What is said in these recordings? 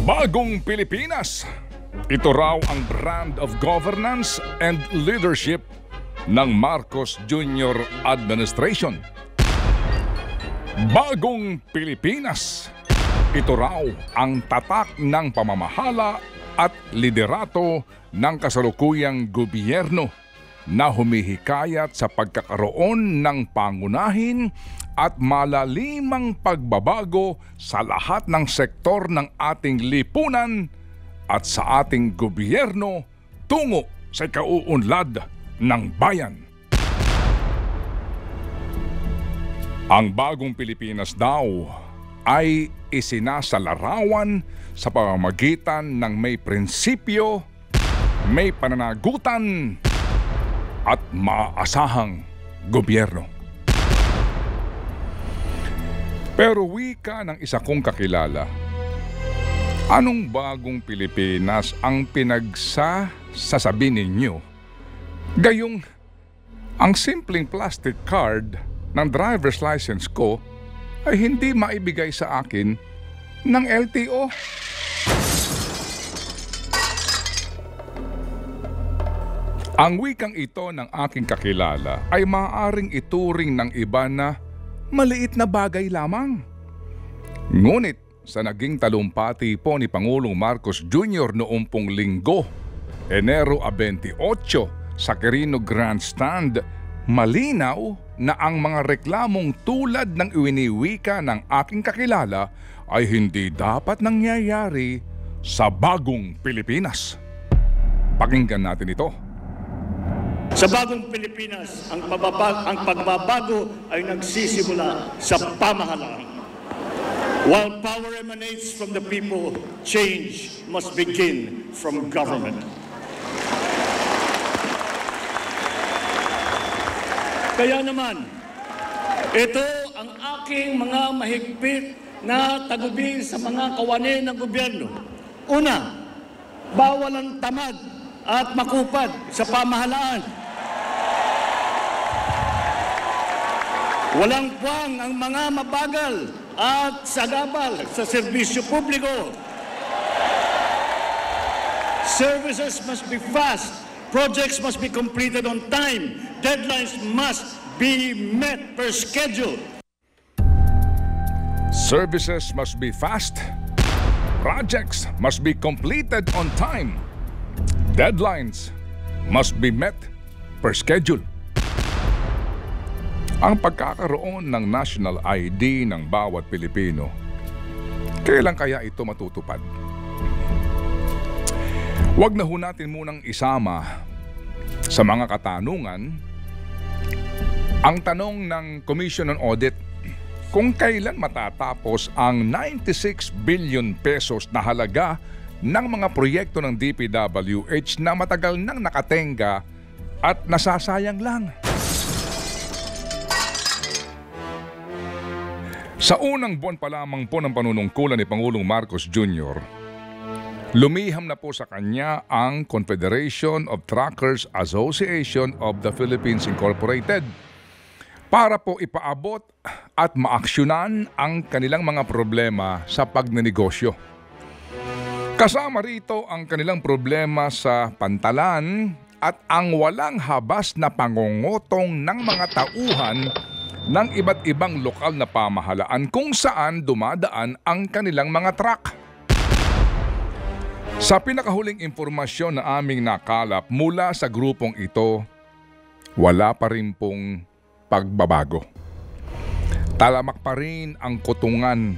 Bagong Pilipinas. Ito raw ang brand of governance and leadership ng Marcos Jr. Administration. Bagong Pilipinas. Ito raw ang tatak ng pamamahala at liderato ng kasalukuyang gobyerno na humihikayat sa pagkakaroon ng pangunahin at malalimang pagbabago sa lahat ng sektor ng ating lipunan at sa ating gobyerno tungo sa kauunlad ng bayan. Ang bagong Pilipinas daw ay isinasalarawan sa pamamagitan ng may prinsipyo, may pananagutan at maaasahang gobyerno. Pero wika ng isa kong kakilala, anong bagong Pilipinas ang pinagsasabi ninyo? Gayong ang simpleng plastic card ng driver's license ko ay hindi maibigay sa akin ng LTO. Ang wikang ito ng aking kakilala ay maaaring ituring ng iba na maliit na bagay lamang. Ngunit sa naging talumpati po ni Pangulong Marcos Jr. noong pong linggo, Enero 28 sa Quirino Grandstand, malinaw na ang mga reklamong tulad ng iwiniwika ng aking kakilala ay hindi dapat nangyayari sa bagong Pilipinas. Pakinggan natin ito. Sa bagong Pilipinas, ang pagbabago ay nagsisimula sa pamahalaan. While power emanates from the people, change must begin from government. Kaya naman, ito ang aking mga mahigpit na tagubilin sa mga kawani ng gobyerno. Una, bawal ang tamad at makupad sa pamahalaan. Walang puwang ang mga mabagal at sagabal sa serbisyo publiko. Services must be fast. Projects must be completed on time. Deadlines must be met per schedule. Services must be fast. Projects must be completed on time. Deadlines must be met per schedule. Ang pagkakaroon ng national ID ng bawat Pilipino, kailan kaya ito matutupad? Huwag na ho natin munang isama sa mga katanungan ang tanong ng Commission on Audit kung kailan matatapos ang 96 billion pesos na halaga ng mga proyekto ng DPWH na matagal nang nakatenga at nasasayang lang. Sa unang buwan pa lamang po ng panunungkulan ni Pangulong Marcos Jr., lumiham na po sa kanya ang Confederation of Truckers Association of the Philippines Incorporated para po ipaabot at maaksyonan ang kanilang mga problema sa pagnenegosyo. Kasama rito ang kanilang problema sa pantalan at ang walang habas na pangungutong ng mga tauhan ng iba't ibang lokal na pamahalaan kung saan dumadaan ang kanilang mga truck. Sa pinakahuling impormasyon na aming nakalap mula sa grupong ito, wala pa rin pong pagbabago. Talamak pa rin ang kutungan.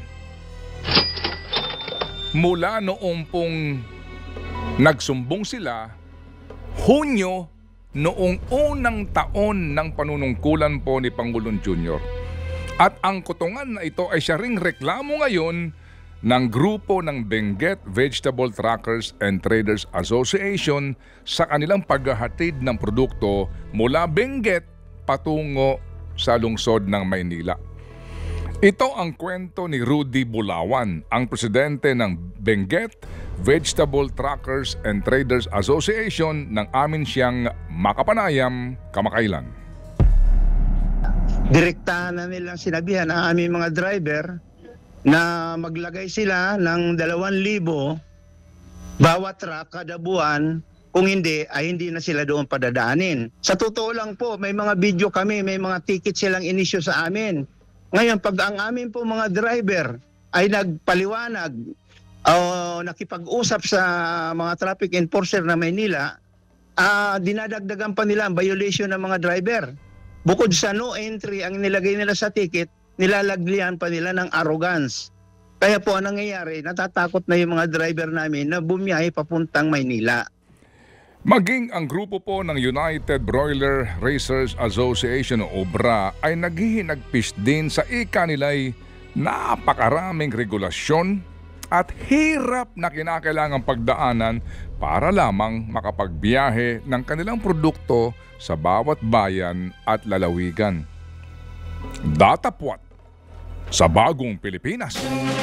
Mula noong pong nagsumbong sila, Hunyo noong unang taon ng panunungkulan po ni Pangulong Jr. At ang kutungan na ito ay siya ring reklamo ngayon ng grupo ng Benguet Vegetable Truckers and Traders Association sa kanilang paghahatid ng produkto mula Benguet patungo sa lungsod ng Maynila. Ito ang kwento ni Rudy Bulawan, ang presidente ng Benguet Vegetable Truckers and Traders Association ng amin siyang makapanayam kamakailan. Direktahan na nilang sinabihan ang aming mga driver na maglagay sila ng 2,000 bawat truck kada buwan. Kung hindi, ay hindi na sila doon padadaanin. Sa totoo lang po, may mga video kami, may mga ticket silang inisyu sa amin. Ngayon, pag ang amin po mga driver ay nagpaliwanag o nakipag-usap sa mga traffic enforcer na Maynila, dinadagdagan pa nila ang violation ng mga driver. Bukod sa no entry ang nilagay nila sa ticket, nilalagyan pa nila ng arrogance. Kaya po ang nangyayari, natatakot na yung mga driver namin na bumiyahe papuntang Maynila. Maging ang grupo po ng United Broiler Racers Association o UBRA ay naghihinagpis din sa ika nila'y napakaraming regulasyon at hirap na kinakailangang pagdaanan para lamang makapagbiyahe ng kanilang produkto sa bawat bayan at lalawigan. Datapwat sa bagong Pilipinas.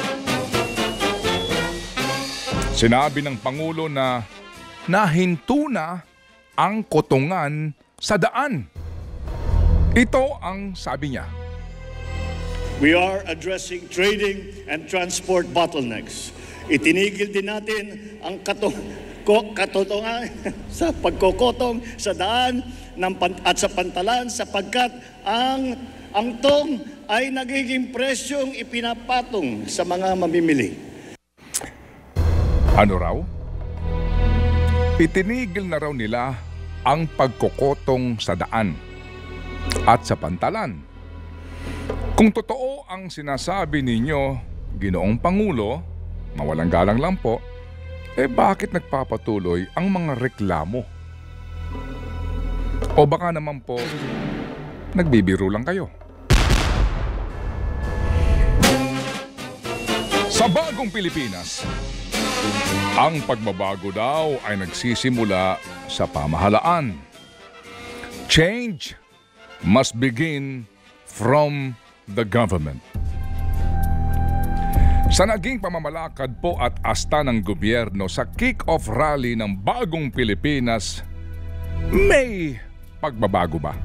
Sinabi ng Pangulo na nahinto na ang kotongan sa daan. Ito ang sabi niya. We are addressing trading and transport bottlenecks. Itinigil din natin ang katotongan sa pagkokotong sa daan at sa pantalan sapagkat ang tong ay nagiging presyong ipinapatong sa mga mamimili. Ano raw? Itinigil na raw nila ang pagkokotong sa daan at sa pantalan. Kung totoo ang sinasabi ninyo, Ginoong Pangulo, mawalang galang lang po, bakit nagpapatuloy ang mga reklamo? O baka naman po, nagbibiro lang kayo. Sa bagong Pilipinas, ang pagbabago daw ay nagsisimula sa pamahalaan. Change must begin from the government. Sa naging pamamalakad po at asta ng gobyerno sa kick-off rally ng bagong Pilipinas, may pagbabago ba?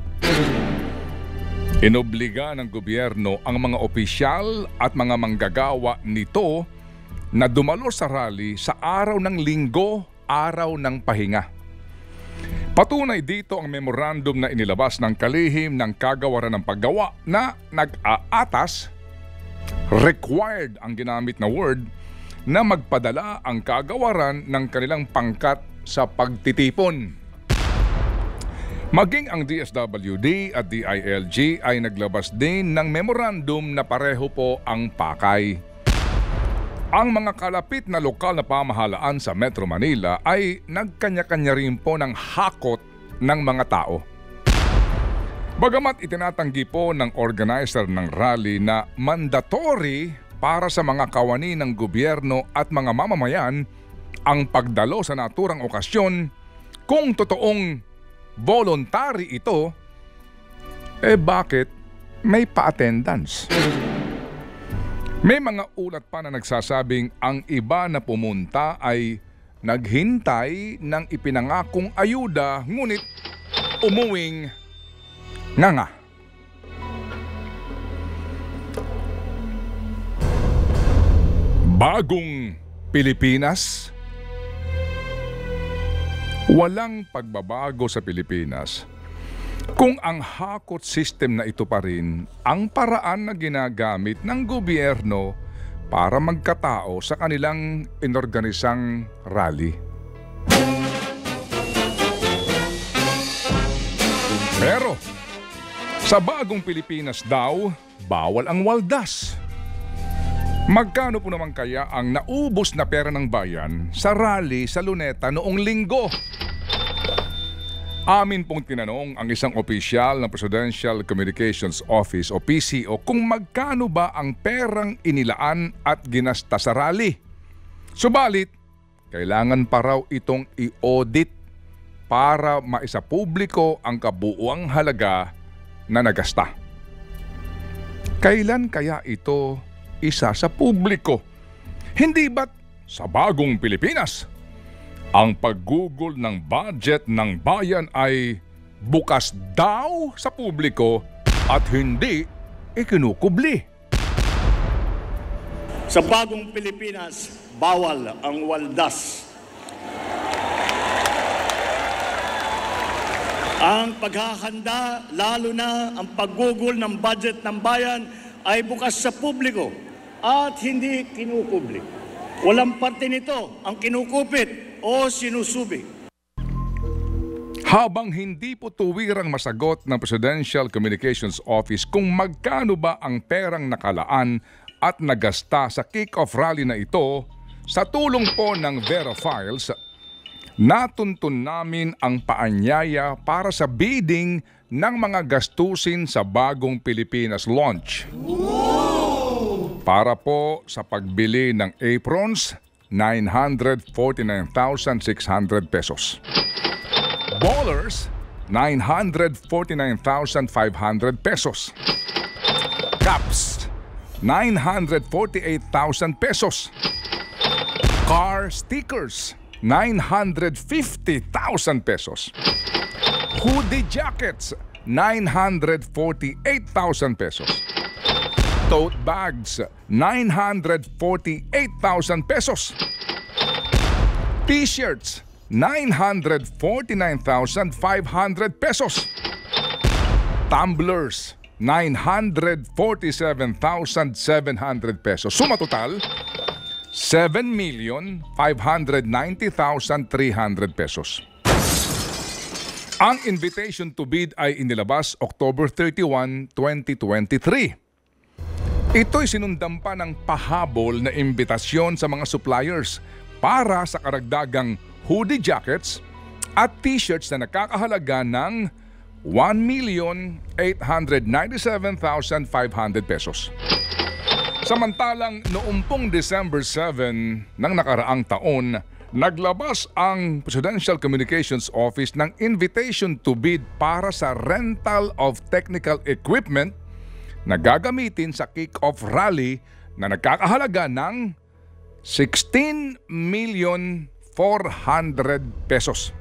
Inobliga ng gobyerno ang mga opisyal at mga manggagawa nito na dumalo sa rally sa araw ng Linggo, araw ng pahinga. Patunay dito ang memorandum na inilabas ng kalihim ng kagawaran ng paggawa na nag-aatas, required ang ginamit na word, na magpadala ang kagawaran ng kanilang pangkat sa pagtitipon. Maging ang DSWD at DILG ay naglabas din ng memorandum na pareho po ang pakay. Ang mga kalapit na lokal na pamahalaan sa Metro Manila ay nagkanya-kanya rin po ng hakot ng mga tao. Bagamat itinatanggi po ng organizer ng rally na mandatory para sa mga kawani ng gobyerno at mga mamamayan ang pagdalo sa naturang okasyon, kung totoong voluntary ito, bakit may pa-attendance? May mga ulat pa na nagsasabing ang iba na pumunta ay naghintay ng ipinangakong ayuda ngunit umuwing nganga. Bagong Pilipinas? Walang pagbabago sa Pilipinas kung ang hakot system na ito pa rin ang paraan na ginagamit ng gobyerno para magkatao sa kanilang inorganisang rally. Pero sa bagong Pilipinas daw, bawal ang waldas. Magkano po naman kaya ang naubos na pera ng bayan sa rally sa Luneta noong Linggo? Amin pong tinanong ang isang opisyal ng Presidential Communications Office o PCO kung magkano ba ang perang inilaan at ginasta sa rally. Subalit, kailangan pa raw itong i-audit para maisapubliko ang kabuuang halaga na nagasta. Kailan kaya ito isa sa publiko? Hindi ba't sa bagong Pilipinas ang paggugol ng budget ng bayan ay bukas daw sa publiko at hindi ikinukubli? Sa bagong Pilipinas, bawal ang waldas. Ang paghahanda, lalo na ang paggugol ng budget ng bayan ay bukas sa publiko at hindi kinukubli. Walang parte nito ang kinukupit o sinusubig. Habang hindi po tuwirang masagot ng Presidential Communications Office kung magkano ba ang perang nakalaan at nagasta sa kick-off rally na ito, sa tulong po ng Vera Files, natuntun namin ang paanyaya para sa bidding ng mga gastusin sa bagong Pilipinas launch. Para po sa pagbili ng aprons, 949,600 pesos. Ballers, 949,500 pesos. Caps, 948,000 pesos. Car stickers, 950,000 pesos. Hoodie jackets, 948,000 pesos. Tote bags, 948,000 pesos. T-shirts, 949,500 pesos. Tumblers, 947,700 pesos. Suma total, 7,590,300 pesos. Ang invitation to bid ay inilabas October 31, 2023. Ito'y sinundan pa ng pahabol na imbitasyon sa mga suppliers para sa karagdagang hoodie jackets at t-shirts na nakakahalaga ng 1,897,500 pesos. Samantalang noong pong December 7 ng nakaraang taon, naglabas ang Presidential Communications Office ng invitation to bid para sa rental of technical equipment na gagamitin sa kick-off rally na nagkakahalaga ng 16,400,000 pesos.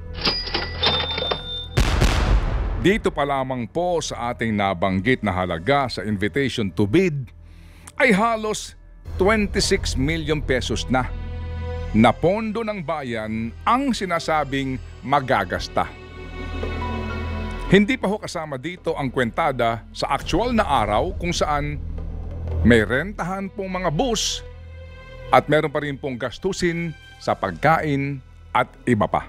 Dito pa lamang po sa ating nabanggit na halaga sa invitation to bid ay halos 26 million pesos na pondo ng bayan ang sinasabing magagasta. Hindi pa ho kasama dito ang kwentada sa aktual na araw kung saan may rentahan pong mga bus at meron pa rin pong gastusin sa pagkain at iba pa.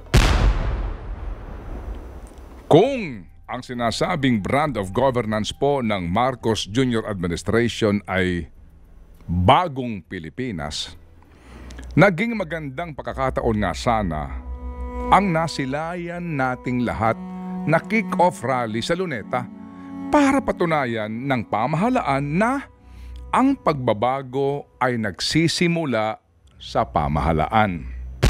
Kung ang sinasabing brand of governance po ng Marcos Jr. Administration ay bagong Pilipinas, naging magandang pagkakataon nga sana ang nasilayan nating lahat na kick-off rally sa Luneta para patunayan ng pamahalaan na ang pagbabago ay nagsisimula sa pamahalaan.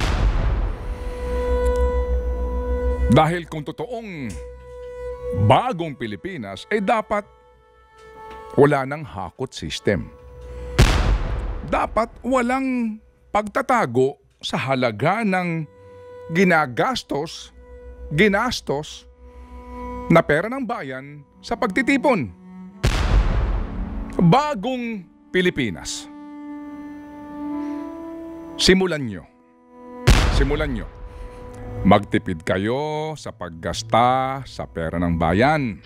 Dahil kung totoong bagong Pilipinas ay dapat wala ng hakot system. Dapat walang pagtatago sa halaga ng ginastos na pera ng bayan sa pagtitipon. Bagong Pilipinas. Simulan nyo. Magtipid kayo sa paggasta sa pera ng bayan.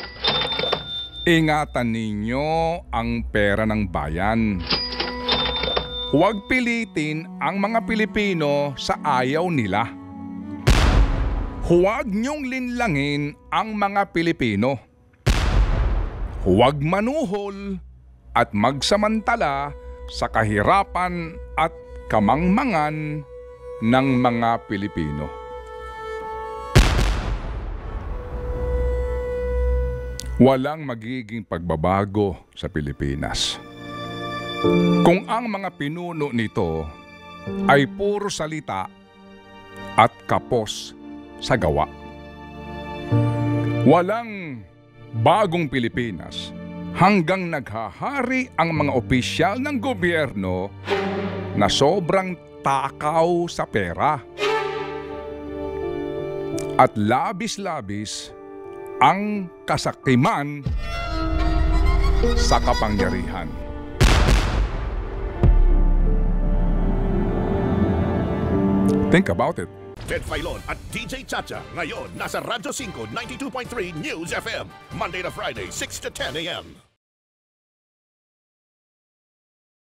Ingatan ninyo ang pera ng bayan. Huwag pilitin ang mga Pilipino sa ayaw nila. Huwag niyong linlangin ang mga Pilipino. Huwag manuhol at magsamantala sa kahirapan at kamangmangan ng mga Pilipino. Walang magiging pagbabago sa Pilipinas kung ang mga pinuno nito ay puro salita at kapos sa gawa. Walang bagong Pilipinas hanggang naghahari ang mga opisyal ng gobyerno na sobrang takaw sa pera at labis-labis ang kasakiman sa kapangyarihan. Think about it. Ted Filon at DJ Chacha. Ngayon, nasa Radyo 5, 92.3 News FM. Monday to Friday, 6 to 10 a.m.